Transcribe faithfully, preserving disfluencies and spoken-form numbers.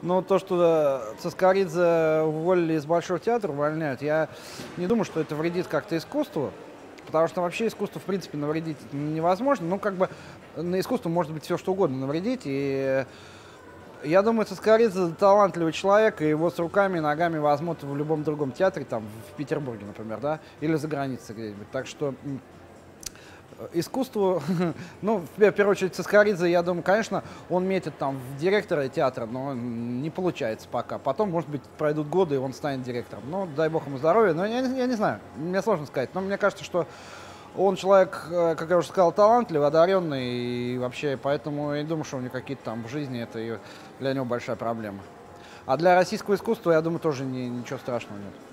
Но то, что Цискоридзе уволили из Большого театра, увольняют, я не думаю, что это вредит как-то искусству, потому что вообще искусству, в принципе, навредить невозможно. Ну, как бы на искусство может быть все что угодно навредить, и я думаю, Цискоридзе талантливый человек, и его с руками и ногами возьмут в любом другом театре, там, в Петербурге, например, да, или за границей где-нибудь. Так что искусству, ну, в первую очередь, Цискоридзе, я думаю, конечно, он метит там в директора театра, но не получается пока. Потом, может быть, пройдут годы, и он станет директором. Ну, дай бог ему здоровья, но я, я не знаю, мне сложно сказать. Но мне кажется, что он человек, как я уже сказал, талантливый, одаренный, и вообще, поэтому я не думаю, что у него какие-то там в жизни, это для него большая проблема. А для российского искусства, я думаю, тоже не, ничего страшного нет.